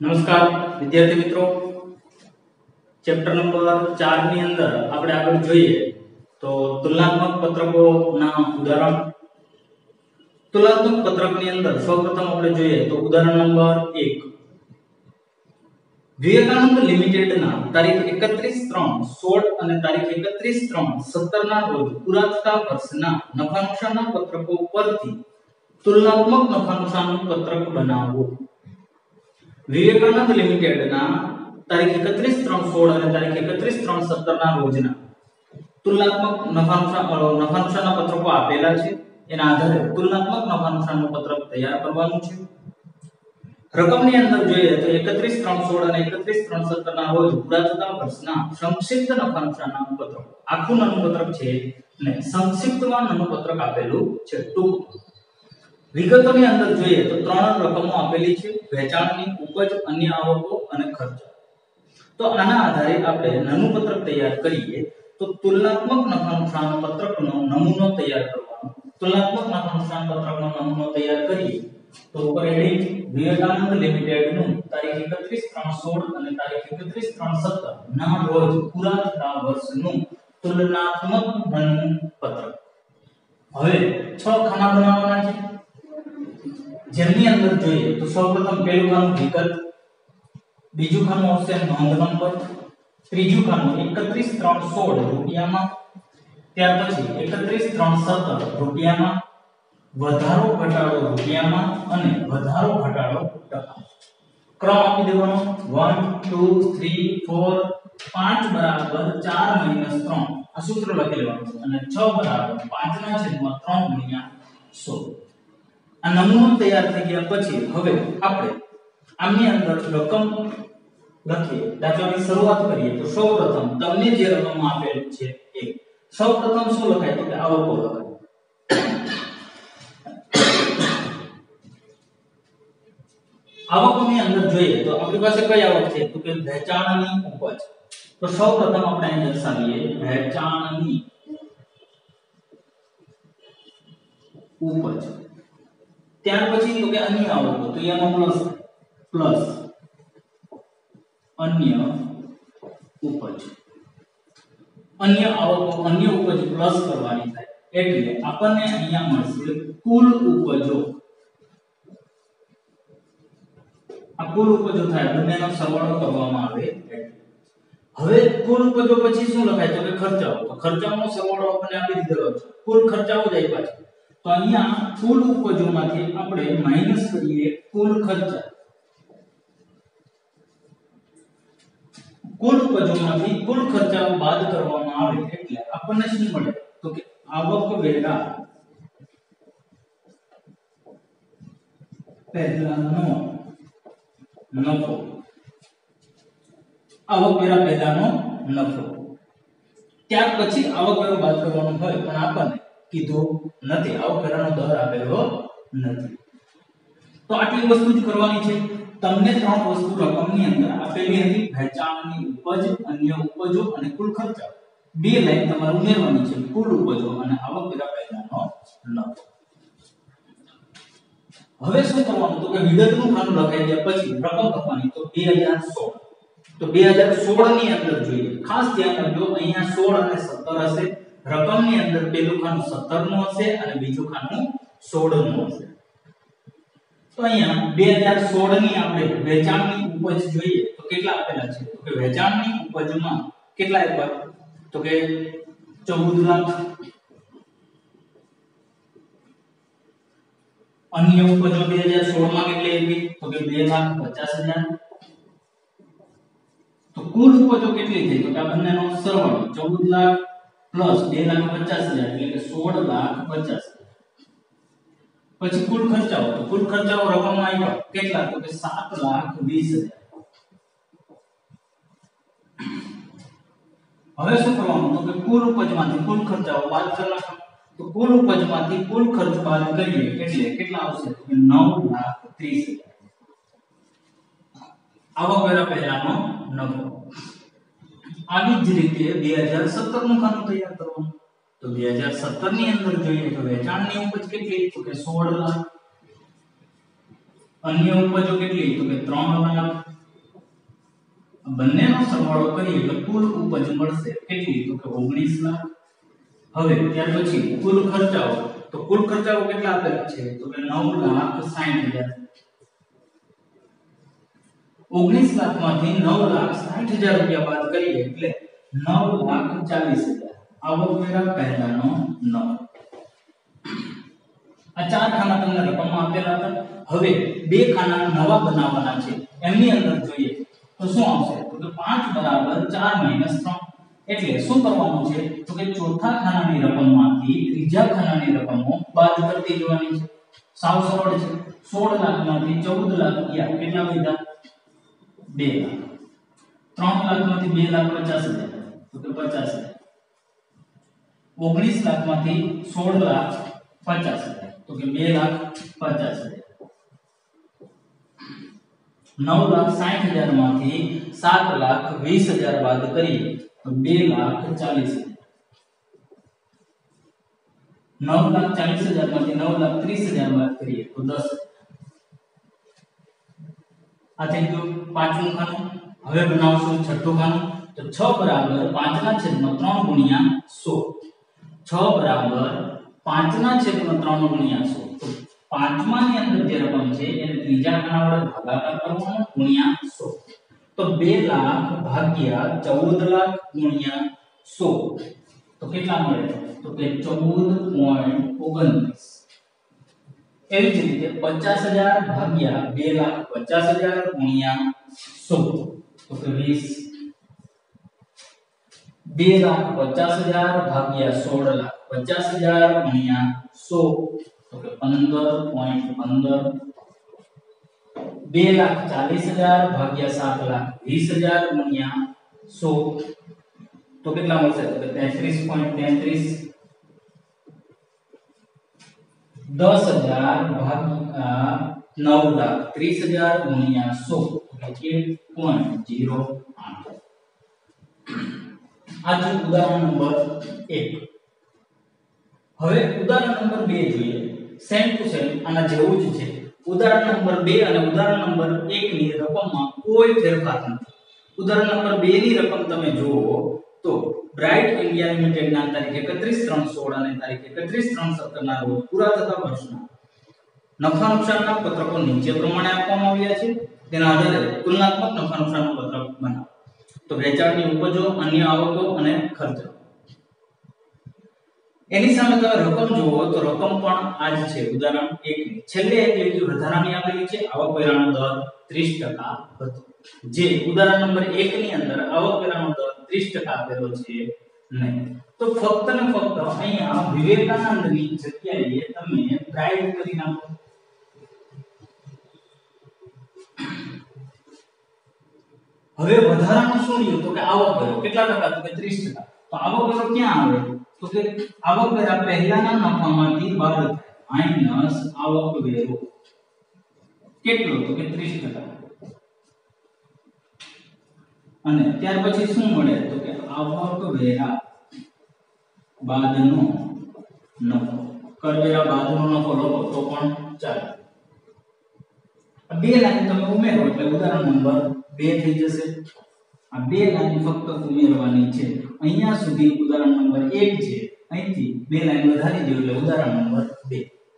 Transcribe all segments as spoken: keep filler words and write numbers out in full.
નમસ્કાર વિદ્યાર્થી મિત્રો, ચેપ્ટર નંબર ચાર ની અંદર આપણે આગળ જોઈએ તો તુલનાત્મક પત્રકોના ઉદાહરણ. તુલનાત્મક પત્રકની અંદર સૌપ્રથમ આપણે જોઈએ તો ઉદાહરણ નંબર એક. વિવેકાનંદ લિમિટેડના તારીખ એકત્રીસ ત્રણ સોળ અને તારીખ એકત્રીસ ત્રણ સત્તર ના રોજ પૂરા થતા વર્ષના નફા નુકસાનના પત્રકો પરથી તુલનાત્મક નફા નુકસાનનું પત્રક બનાવો. વિવેકાનંદ લિમિટેડના તારીખ એકત્રીસ ત્રણ સોળ અને તારીખ એકત્રીસ ત્રણ સત્તર ના રોજના તુલનાત્મક નફા નુકસાન નફા નુકસાનના પત્રકો આપેલા છે. એના આધારે તુલનાત્મક નફા નુકસાનનું પત્રક તૈયાર કરવાનું છે. રકમની અંદર જોઈએ તો એકત્રીસ ત્રણ સોળ અને એકત્રીસ ત્રણ સત્તર ના રોજ પૂરા થતા વર્ષના સંક્ષિપ્ત નફા નુકસાનના પત્રક. આખું નાનું પત્રક છે ને સંક્ષિપ્તમાં નાનું પત્રક આપેલું છે. ટૂંક વિગતોની અંદર જોઈએ તો ત્રણ રકમો આપેલી છે: વેચાણની, ઉપજ, અન્ય આવકો અને ખર્ચ. તો આના આધારે આપણે નાનું પત્રક તૈયાર કરીએ તો તુલનાત્મક નફા નુકસાન પત્રકનો નમૂનો તૈયાર કરવાનો. તુલનાત્મક નફા નુકસાન પત્રકનો નમૂનો તૈયાર કરીએ તો ઉપર હેડિંગ વિવેકાનંદ લિમિટેડનું તારીખ એકત્રીસ ત્રણ સોળ અને તારીખ એકત્રીસ ત્રણ સત્તર ના રોજ પૂરા થતા વર્ષનું તુલનાત્મક નમૂનું પત્રક. હવે છ ખાના બનાવવાના છે, જેમની અંદર જોઈએ તો સૌપ્રથમ પહેલું ખાનું વિગત, બીજું ખાનું આવશે નોંધ નંબર, ત્રીજું ખાનું એકત્રીસ ત્રણ સોળ રૂપિયામાં, ત્યાર પછી એકત્રીસ ત્રણ સત્તર રૂપિયામાં, વધારો ઘટાડો રૂપિયામાં અને વધારો ઘટાડો ટકા. ક્રમ આપી દેવાનો one two three four પાંચ બરાબર ચાર માઈનસ ત્રણ આ સૂત્ર લખી લેવાનું અને છ બરાબર પાંચ ના છેદમાં ત્રણ ગુણ્યા સો. આ નમૂનો તૈયાર થઈ ગયા પછી હવે આપણે આની અંદર રકમ લખીએ. દાખલાની શરૂઆત કરીએ તો સૌપ્રથમ તમને જે રકમ આપેલી છે એ સૌપ્રથમ શું લખાય તો કે આવકો લખાય. આવકોની અંદર જોઈએ તો આપણી પાસે કઈ આવક છે તો કે વેચાણની ઉપજ. તો સૌપ્રથમ આપણે અહીં દર્શાવીએ વેચાણની ઉપજ. ત્યાર પછી તો કે અન્ય આવકો, તો એમાં પ્લસ પ્લસ અન્ય ઉપજ. અન્ય આવકો અન્ય ઉપજ પ્લસ કરવાની થાય એટલે આપણને અહીંયા મળશે કુલ ઉપજો. આ કુલ ઉપજો થાય, બંનેનો સરવાળો કરવામાં આવે. હવે કુલ ઉપજો પછી શું લખાય તો કે ખર્ચાઓ. તો ખર્ચાઓનો સરવાળો આપણને આપી દીધેલો છે, કુલ ખર્ચાઓ જ આપ્યા છે. તો અહીંયા કુલ ઉપજોમાંથી આપણે માઈનસ કરીએ કુલ ખર્ચા. કુલ ઉપજોમાંથી કુલ ખર્ચાઓ બાદ કરવામાં આવે એટલે આપણને શું મળે તો કે આવક વેરા પહેલાનો નફો. આવક વેરા પહેલાનો નફો. ત્યાર પછી આવક વેરો બાદ કરવાનો હોય પણ આપણને કીધું નથી, આવક વેરાનો દર આપેલો નથી. તો આટલી વસ્તુ જ કરવાની છે. તમને ત્રણ વસ્તુ રકમની અંદર આપેલી હતી: વેચાણની ઉપજ, અન્ય ઉપજો અને કુલ ખર્ચા. બે લાઈન તમારે ઉમેરવાની છે: કુલ ઉપજો અને આવક વેરા પહેલાનો નફો. હવે શું કરવાનું તો કે વિગતનું ખાનું લખાઈ ગયા પછી રકમ લખવાની. તો બે હજાર સોળ. તો બે હજાર સોળ ની અંદર જોઈએ, ખાસ ધ્યાન રાખજો અહીંયા સોળ અને સત્તર હશે. રકમની અંદર પહેલું ખાનું સત્તર નું હશે અને બીજું ખાનું સોળ નું હશે. તો અહીંયા બે હજાર સોળ ની આપણે વેચાણની ઉપજ જોઈએ તો કેટલા આપેલા છે તો કે વેચાણની ઉપજમાં કેટલા આપ્યા તો કે ચૌદ લાખ. અન્ય ઉપજો બે હજાર સોળ માં કેટલી આવી તો કે બે લાખ પચાસ હજાર. તો કુલ ઉપજો કેટલી થઈ તો કે આ બંનેનો સરવાળો ચૌદ લાખ પ્લસ બે લાખ પચાસ હજાર એટલે કે સોળ લાખ પચાસ. પછી કુલ ખર્ચાઓ. તો કુલ ખર્ચાઓ રકમમાં આવ્યા કેટલા તો કે સાત લાખ વીસ હજાર. હવે શું કરવાનું તો કે કુલ ઉપજમાંથી કુલ ખર્ચાઓ બાદ કરવાના. તો કુલ ઉપજમાંથી કુલ ખર્ચ બાદ કરીએ એટલે કેટલા આવશે તો કે નવ લાખ ત્રીસ હજાર. આવક વેરા પહેલાનો નફો. આવી જ રીતે બે હજાર સત્તર નું ખાતું તૈયાર કરવાનું. તો બે હજાર સત્તર ની અંદર જોઈએ તો વેચાણની ઉપજ કેટલી તો કે સોળ લાખ. अन्य उपजो કેટલી તો કે ત્રણ લાખ બંનેનો સરવાળો કરીએ એટલે કુલ ઉપજ મળશે કેટલી તો કે ઓગણીસ લાખ હવે ત્યાર પછી કુલ ખર્ચાઓ તો કુલ ખર્ચાઓ કેટલા આપેલા છે તો કે નવ લાખ સાઠ હજાર ઓગણીસ લાખ માંથી નવ લાખ સાઠ હજાર રૂપિયા બાદ કરીએ એટલે નવ લાખ ચાલીસ હજાર આવકવેરા પહેલાનો નવ આ ચાર ખાના તમને રકમમાં આપેલા હતા હવે બે ખાના નવા બનાવવાના છે એમની અંદર જોઈએ તો શું આવશે તો કે પાંચ બરાબર ચાર માઈનસ ત્રણ એટલે શું કરવાનું છે તો કે ચોથા ખાનાની રકમમાંથી ત્રીજા ખાનાની રકમો બાદ કરતી જવાની છે સાવ સરળ છે સોળ લાખ માંથી ચૌદ લાખ ગયા કેટલા વધ્યા બે લાખ ત્રણ લાખ માંથી બે લાખ પચાસ હજાર તો કે પચાસ હજાર ઓગણીસ લાખ માંથી સોળ લાખ પચાસ હજાર તો કે બે લાખ પચાસ હજાર नौ लाख साठ हजार मांथी सात लाख वीस हजार बाद करिए तो बे लाख चालीस हजार नौ लाख चालीस हजार मांथी नौ लाख तीस हजार बाद करिए तो दस आ थई गयो पांचमું ખાનું હવે બનાવશું છઠ્ઠું ખાનું તો छ बराबर पांच ના છેદમાં ત્રણ ગુણ્યા સો छ बराबर पांच ના છેદમાં ત્રણ ગુણ્યા સો તો पांचमा ની અંદર જે રકમ છે એને ત્રીજા ખાના વડે ભાગાકાર કરવાનો ગુણ્યા સો તો બે લાખ ભાગ્યા ચૌદ લાખ ગુણ્યા સો તો કેટલા મળે તો કે ચૌદ પોઈન્ટ ઓગણત્રીસ એવી જ રીતે પચાસ હજાર ભાગ્યા બે લાખ પચાસ હજાર ગુણ્યા સો તો કે વીસ બે લાખ પચાસ હજાર ભાગ્યા સોળ લાખ પચાસ હજાર ગુણ્યા સો तो के पंद्रह पॉइंट पंद्रह बे लाख चालीस हजार भाग्या सात लाख बीस हजार गुणिया सौ तो कितना મળશે તો तैंतीस पॉइंट तैंतीस दस हजार भाग्या नौ लाख तीस हजार गुणिया सौ तो एक पॉइंट जीरो आठ आज उदाहरण नंबर एक હવે ઉદાહરણ નંબર બે જોઈએ સેમ ટુ સેમ આના જેવું જ છે ઉદાહરણ નંબર બે અને ઉદાહરણ નંબર એક ની રકમમાં કોઈ ફેરફાર નથી ઉદાહરણ નંબર બે ની રકમ તમે જુઓ તો બ્રાઇટ ઇન્ડિયા લિમિટેડ ના તારીખ એકત્રીસ ત્રણ સોળ અને તારીખ એકત્રીસ ત્રણ સત્તર ના રોજ પૂરા થતા વર્ષના નફા નુકસાનના પત્રકો નીચે પ્રમાણે આપવામાં આવ્યા છે તેના આધારે તુલનાત્મક નફા નુકસાનનું પત્રક બનાવો તો વેચાણની ઉપજો અન્ય આવકો અને ખર્ચો એની સામે તમે રકમ જુઓ તો રકમ પણ આ જ છે ઉદાહરણ એક ની છેલ્લે એક લીટી વધારાની આપેલી છે આવકવેરાનો દર ત્રીસ ટકા હતો જે ઉદાહરણ નંબર એક ની અંદર આવકવેરાનો દર ત્રીસ ટકા આપેલો છે નહીં તો ફક્ત ને ફક્ત અહીંયા વિવેકાનંદની જગ્યાએ તમે બ્રાઇટ કરી નાખો હવે વધારાનું શું રહ્યું તો કે આવકવેરો કેટલા ટકા તો કે ત્રીસ ટકા તો આવકવેરો ક્યાં આવે तो કે આવકવેરા પહેલાના નફામાંથી બાદ થાય માઈનસ આવકવેરો કેટલો તો કે ત્રીસ ટકા અને ત્યાર પછી શું મળે તો કે આવકવેરા બાદનો નફો કરવેરા બાદનો નફો લખો તો પણ ચાલે બે લાઈન તમે ઉમેરો એટલે ઉદાહરણ નંબર બે થઈ જશે આ બે લાઈન ફક્ત ઉમેરવાની છે અહીંયા સુધી ઉદાહરણ નંબર એક છે અહીંથી બે લાઈન વધારી દો એટલે ઉદાહરણ નંબર બે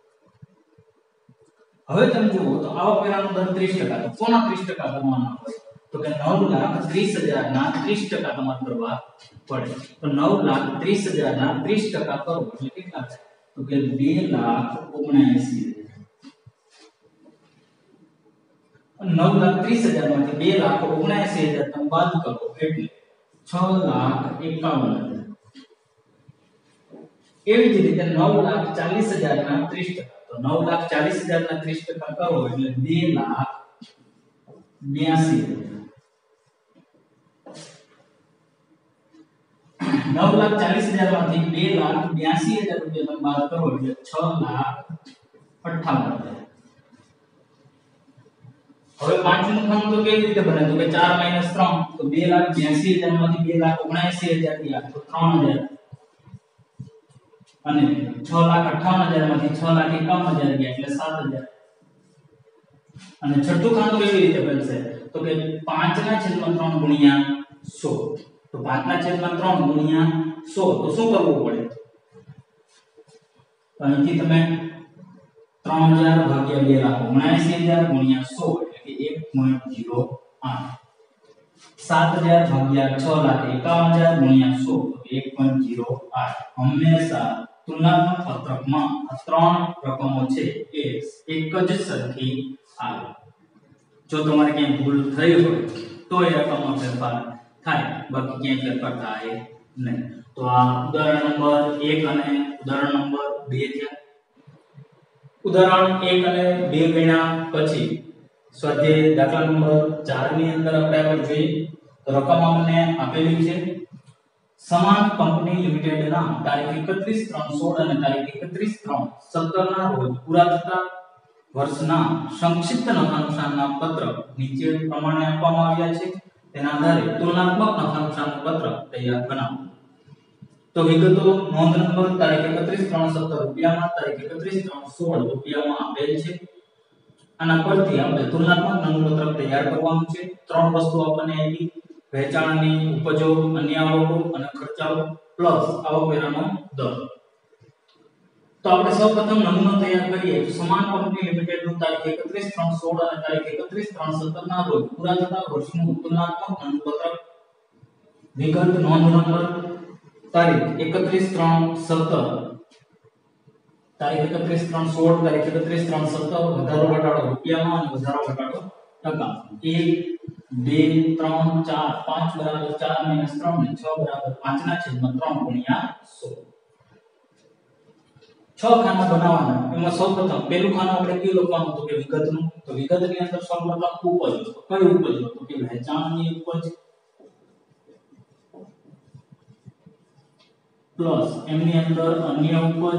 હવે તમે જુઓ તો આવકવેરાનો દર ત્રીસ ટકા તો કોના ત્રીસ ટકા કરવાના હોય તો કે નવ લાખ ત્રીસ હજાર ના ત્રીસ ટકા તમારે કરવા પડે તો નવ લાખ ત્રીસ હજાર ના ત્રીસ ટકા કરો એટલે કેટલા થાય તો કે બે લાખ ઓગણએંસી હજાર नौ लाख तीस हजार માંથી બે લાખ ઓગણએંસી હજાર તમે બાદ કરો એટલે છ લાખ એકાવન હજાર એવી જ રીતે નવ લાખ ચાલીસ હજાર ના ત્રીસ ટકા તો નવ લાખ ચાલીસ હજાર ના ત્રીસ ટકા કરો એટલે બે લાખ બ્યાસી હજાર નવ લાખ ચાલીસ હજાર માંથી બે લાખ બ્યાસી હજાર રૂપિયા તમે બાદ કરો એટલે છ લાખ અઠ્ઠાવન હજાર હવે પાંચમું ખાનું તો કેવી રીતે બને તો કે ચાર માઈનસ ત્રણ તો બે લાખ બ્યાસી હજાર માંથી બે લાખ ઓગણએંસી હજાર ગયા તો ત્રણ હજાર અને છ લાખ અઠ્ઠાવન હજાર માંથી છ લાખ એકાવન હજાર ગયા એટલે સાત હજાર અને છઠ્ઠું ખાનું કેવી રીતે બનશે તો કે પાંચ ના છેદમાં ત્રણ ગુણ્યા સો તો પાંચ ના છેદમાં ત્રણ ગુણ્યા સો તો શું કરવું પડે તો અહીંથી તમે ત્રણ હજાર ભાગ્યા બે રાખો ઉનાસી હજાર ગુણ્યા સો એટલે કે એક પોઈન્ટ ઝીરો આઠ સાત હજાર ભાગ્યા છ લાખ એકાવન હજાર ગુણ્યા સો એક પોઈન્ટ ઝીરો આઠ હંમેશા તુલનાત્મક પત્રકમાં આ ત્રણ રકમો છે એ એક જ સરખી આવે જો તમારે ક્યાંય ભૂલ થઈ હોય તો એ રકમમાં ફેરફાર થાય બાકી ક્યાંય ફેરફાર થાય નહીં તો આ ઉદાહરણ નંબર એક અને ઉદાહરણ નંબર બે થયા ઉદાહરણ એક અને બે ગણ્યા પછી સ્વાધ્યાય દાખલા નંબર ચાર ની અંદર આપણે આગળ જોઈએ તો રકમ અમને આપેલી છે સમાન કંપની લિમિટેડ ના તારીખ એકત્રીસ ત્રણ સોળ અને તારીખ એકત્રીસ ત્રણ સત્તર ના રોજ પૂરા થતા વર્ષના સંક્ષિપ્ત નફા નુકસાનના પત્રક નીચે પ્રમાણે આપવામાં આવ્યા છે તેના આધારે તુલનાત્મક નફા નુકસાનનું પત્રક તૈયાર બનાવો તો વિગતો નોંધ નંબર તારીખ એકત્રીસ ત્રણ સત્તર રૂપિયામાં તારીખ એકત્રીસ ત્રણ સોળ રૂપિયામાં આપેલ છે આના પરથી આપણે તુલનાત્મક નાનું પત્રક તૈયાર કરવાનું છે ત્રણ વસ્તુ આપણને આપી વેચાણની ઉપજો અન્ય આવકો અને ખર્ચાઓ પ્લસ આવકવેરાનો દર તો આપણે સૌપ્રથમ નમૂનો તૈયાર કરીએ તો સમાન કંપની લિમિટેડ નું તારીખ એકત્રીસ ત્રણ સોળ અને તારીખ એકત્રીસ ત્રણ સત્તર ના રોજ પૂરા થતા વર્ષનું તુલનાત્મક નાનું પત્રક વિગત નોંધ નંબર તારીખ એકત્રીસ ત્રણ સત્તર તારીખ એકત્રીસ ત્રણ સોળ તારીખ એકત્રીસ ત્રણ સત્તર વધારો ઘટાડો રૂપિયામાં અને વધારો ઘટાડો ટકા એક બે ત્રણ ચાર પાંચ બરાબર ચાર માઈનસ ત્રણ ને છ બરાબર પાંચ ના છેદમાં ત્રણ ગુણ્યા સો છ ખાના બનાવવાના એમાં સૌપ્રથમ પહેલું ખાનું આપણે કયું લખવાનું તો કે વિગતનું તો વિગતની અંદર સૌપ્રથમ ઉપજ તો કઈ ઉપજ તો કે વેચાણની ઉપજ પ્લસ એમની અંદર અન્ય ઉપજ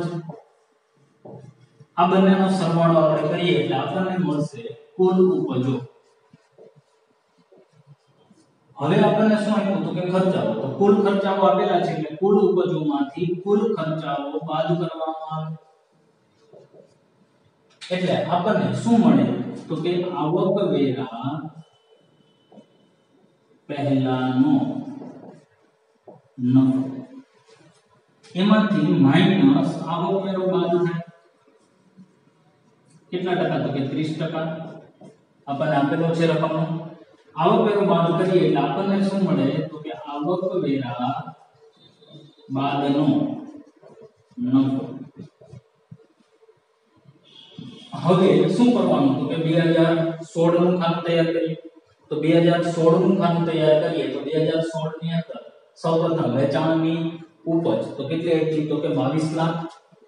આ બંનેનો સરવાળો આપણે કરીએ એટલે આપણને મળશે કુલ ઉપજો હવે આપણને શું આપ્યું તો કે ખર્ચાઓ તો કુલ ખર્ચાઓ આપેલા છે એટલે કુલ ઉપજોમાંથી કુલ ખર્ચાઓ બાદ કરવામાં આવે એટલે આપણને શું મળે તો કે આવક વેરા પહેલાનો નફો એમાંથી માઈનસ આવક વેરો બાદ થાય કેટલા ટકા તો કે ત્રીસ ટકા આપણને આપેલો છે રકમનો આવક વેરો બાદ કરીએ એટલે આપણને શું મળે તો કે આવક વેરા બાદનો નફો હવે શું કરવાનું તો કે બે હજાર સોળ નું ખાતું તૈયાર કરીએ તો બે હજાર સોળ નું ખાતું તૈયાર કરીએ તો બે હજાર સોળ ની અંદર સૌપ્રથમ વેચાણની ઉપજ તો કેટલી હતી તો કે બાવીસ લાખ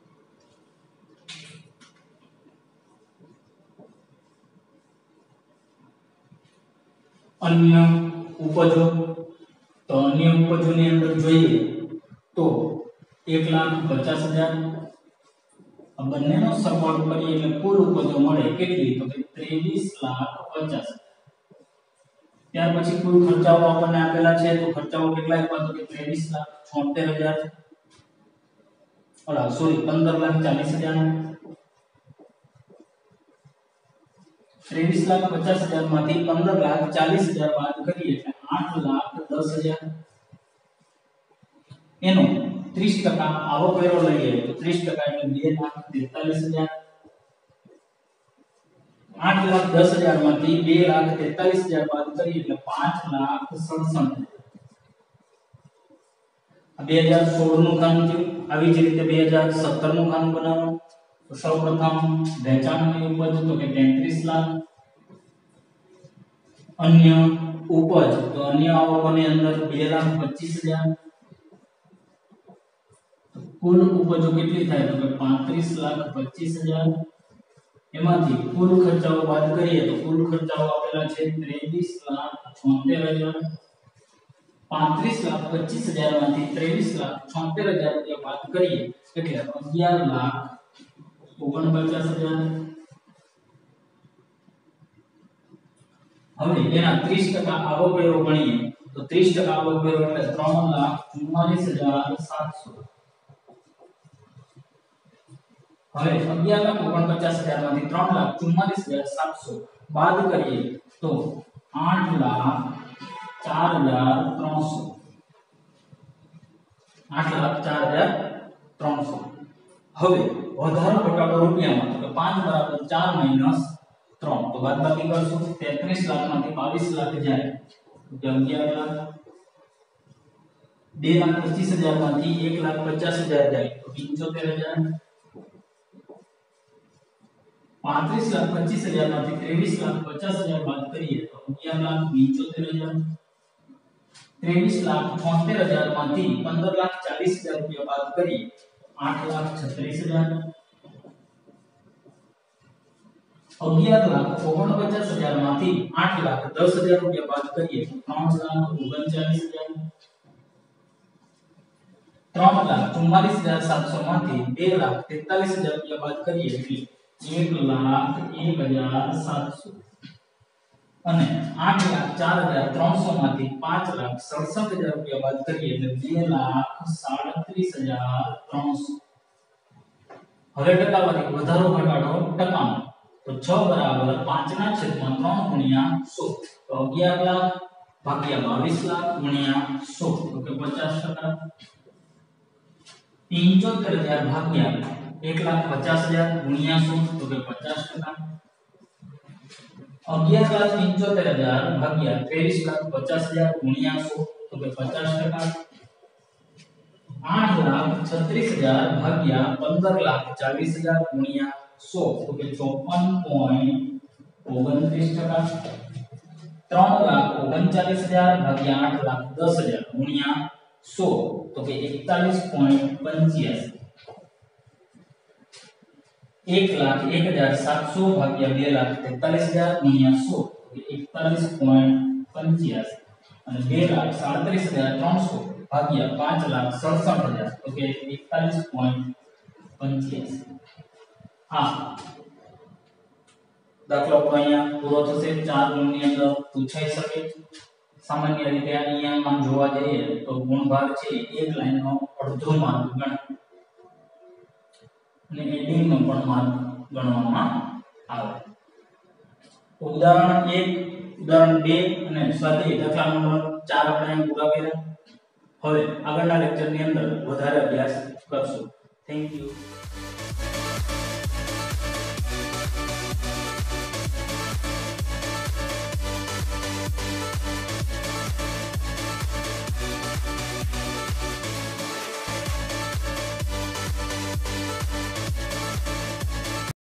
અન્ય ઉપજો તો અન્ય ઉપજોની અંદર જોઈએ તો એક લાખ પચાસ હજાર આ બંનેનો સરવાળો કરીએ એટલે કુલ ઉપજો મળે કેટલી તો કે ત્રેવીસ લાખ પચાસ ત્યાર પછી કુલ ખર્ચાઓ આપણને આપેલા છે તો ખર્ચાઓ કેટલા આપ્યા તો કે ત્રેવીસ લાખ છોતેર હજાર ઓલા સોરી પંદર લાખ ચાલીસ હજાર ત્રેવીસ લાખ પચાસ હજાર માંથી પંદર લાખ ચાલીસ હજાર બાદ કરીએ એટલે આઠ લાખ દસ હજાર એનો ત્રીસ ટકા આવક વેરો લઈએ તો ત્રીસ ટકા એટલે બે લાખ તેતાલીસ હજાર આઠ લાખ દસ હજાર માંથી બે લાખ તેતાલીસ હજાર બાદ કરીએ એટલે પાંચ લાખ સડસઠ બે હજાર સોળ નું ખાનું થયું આવી જ રીતે બે હજાર સત્તર નું ખાનું બનાવવાનું તો સૌપ્રથમ વેચાણની ઉપજ તો કે તેત્રીસ લાખ અન્ય ઉપજ તો અન્ય આવકોની અંદર બે લાખ પચીસ હજાર કુલ ઉપજો કેટલી થાય તો કે પાંત્રીસ લાખ પચીસ હજાર એમાંથી કુલ ખર્ચાઓ બાદ કરીએ તો કુલ ખર્ચાઓ આપેલા છે ત્રેવીસ લાખ છોતેર હજાર પાંત્રીસ લાખ પચીસ હજાર માંથી ત્રેવીસ લાખ છોતેર હજાર રૂપિયા બાદ કરીએ એટલે અગિયાર લાખ ઓગણપચાસ હજાર હવે એના ત્રીસ ટકા આવક વેરો ગણીએ તો ત્રીસ ટકા આવક વેરો એટલે ત્રણ લાખ ચુમ્માલીસ હજાર સાતસો હવે અગિયાર લાખ ઓગણપચાસ હજાર માંથી ત્રણ લાખ ચુમ્માલીસ હજાર સાતસો બાદ કરીએ તો આઠ લાખ ચાર હજાર ત્રણસો આઠ લાખ ચાર હજાર ત્રણસો હવે વધારો ઘટાડો રૂપિયામાં તો પાંચ બરાબર ચાર માઈનસ ત્રણ તો બાદબાકી કરશું તેત્રીસ લાખ માંથી બાવીસ લાખ જાય તો અગિયાર લાખ બે લાખ પચીસ હજાર માંથી એક લાખ પચાસ હજાર જાય તો પંચોતેર હજાર પાંત્રીસ લાખ પચીસ હજાર માંથી ત્રેવીસ લાખ પચાસ હજાર બાદ કરીએ તો અગિયાર લાખ પંચોતેર હજાર ત્રેવીસ લાખ છોતેર હજાર માંથી પંદર લાખ ચાલીસ હજાર રૂપિયા બાદ કરીએ આઠ લાખ છત્રીસ હજાર અગિયાર લાખ ઓગણપચાસ હજાર માંથી આઠ લાખ દસ હજાર રૂપિયા બાદ કરીએ તો ત્રણ લાખ ઓગણચાલીસ હજાર ત્રણ લાખ ચુમ્માલીસ હજાર સાતસો માંથી બે લાખ તેતાલીસ હજાર રૂપિયા બાદ કરીએ એટલે એક લાખ એક હજાર સાતસો અને આઠ લાખ ચાર હજાર ત્રણસો માંથી પાંચ લાખ સડસઠ હજાર રૂપિયા બાદ કરીએ એટલે બે લાખ સાડત્રીસ હજાર ત્રણસો હવે ટકાવારી વધારો ઘટાડો ટકામાં તો છ બરાબર પાંચ ના છેદમાં ત્રણ ગુણ્યા સો તો અગિયાર લાખ ભાગ્યા બાવીસ લાખ ગુણ્યા સો તો કે પચાસ ટકા પંચોતેર હજાર ભાગ્યા એક લાખ પચાસ હજાર ગુણ્યા સો તો કે પચાસ ટકા અગિયાર લાખ પંચોતેર હજાર ભાગ્યા ત્રેવીસ લાખ પચાસ હજાર ગુણ્યા સો તો કે પચાસ ટકા આઠ લાખ છત્રીસ હજાર ભાગ્યા પંદર લાખ ચાલીસ હજાર ગુણ્યા સો તો કે ચોપન પોઈન્ટ ઓગણત્રીસ ટકા ત્રણ લાખ ઓગણચાલીસ હજાર ભાગ્યા આઠ લાખ દસ હજાર ગુણ્યા સો તો કે એકતાલીસ પોઈન્ટ પંચ્યાસી एक लाख एक हजार सात सौ भाग्या बे लाख तेतालीस हजार गुणिया सौ एकतालीस पॉइंट पंचासी અને બે લાખ સાડત્રીસ હજાર ત્રણસો ભાગ્યા પાંચ લાખ સડસઠ હજાર તો કે એકતાલીસ પોઈન્ટ પંચ્યાસી આ દાખલો અહીંયા પૂરો થશે ચાર ગુણની અંદર પૂછાઈ શકે સામાન્ય રીતે આ નિયમમાં જોવા જઈએ તો ગુણભાર છે એક લાઈનનો અડધો માર્ક ગણાય અને એડિંગ નો પણ માર્ક ગણવામાં આવે તો ઉદાહરણ એક ઉદાહરણ બે અને સ્વાધ્યાય દાખલા નંબર ચાર આપણે પૂરા કર્યા હવે આગળના લેક્ચરની અંદર વધારે અભ્યાસ કરશું થેન્ક યુ